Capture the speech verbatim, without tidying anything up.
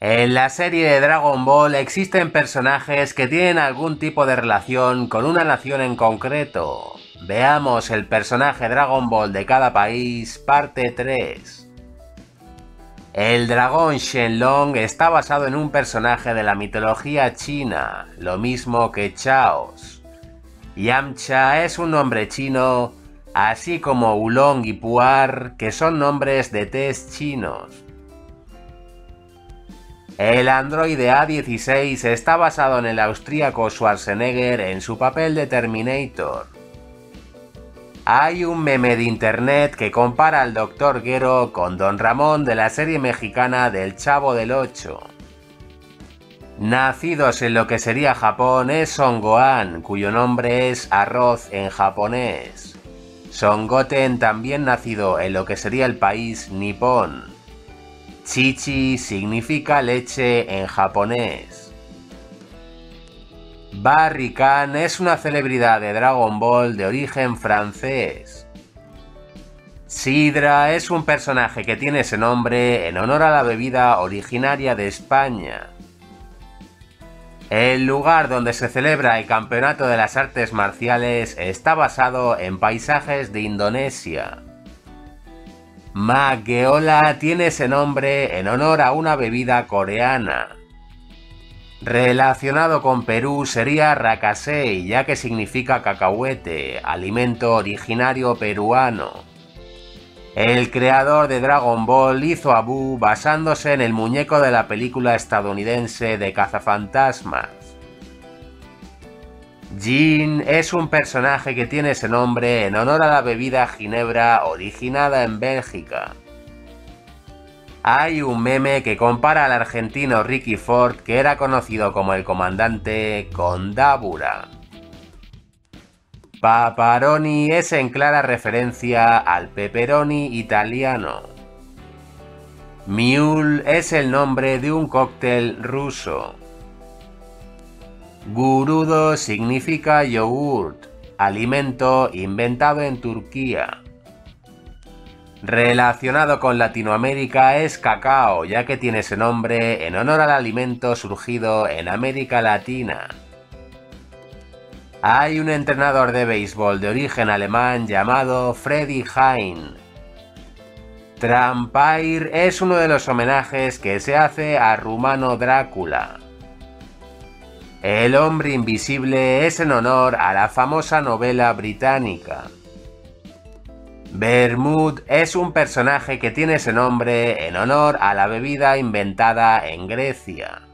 En la serie de Dragon Ball existen personajes que tienen algún tipo de relación con una nación en concreto. Veamos el personaje Dragon Ball de cada país, parte tres. El dragón Shenlong está basado en un personaje de la mitología china, lo mismo que Chaos. Yamcha es un nombre chino, así como Oolong y Puar, que son nombres de tés chinos. El androide A dieciséis está basado en el austríaco Schwarzenegger en su papel de Terminator. Hay un meme de internet que compara al doctor Gero con Don Ramón de la serie mexicana del Chavo del Ocho. Nacidos en lo que sería Japón es Son Gohan, cuyo nombre es arroz en japonés. Son Goten, también nacido en lo que sería el país Nippon. Chichi significa leche en japonés. Barry Khan es una celebridad de Dragon Ball de origen francés. Sidra es un personaje que tiene ese nombre en honor a la bebida originaria de España. El lugar donde se celebra el Campeonato de las Artes Marciales está basado en paisajes de Indonesia. Maggeola tiene ese nombre en honor a una bebida coreana. Relacionado con Perú sería Racasey, ya que significa cacahuete, alimento originario peruano. El creador de Dragon Ball hizo a Buu basándose en el muñeco de la película estadounidense de cazafantasmas. Jin es un personaje que tiene ese nombre en honor a la bebida ginebra originada en Bélgica. Hay un meme que compara al argentino Ricky Ford, que era conocido como el comandante, con Dabura. Paparoni es en clara referencia al pepperoni italiano. Mule es el nombre de un cóctel ruso. Gurudo significa yogurt, alimento inventado en Turquía. Relacionado con Latinoamérica es cacao, ya que tiene ese nombre en honor al alimento surgido en América Latina. Hay un entrenador de béisbol de origen alemán llamado Freddy Hein. Trampire es uno de los homenajes que se hace a Rumano Drácula. El hombre invisible es en honor a la famosa novela británica. Vermouth es un personaje que tiene ese nombre en honor a la bebida inventada en Grecia.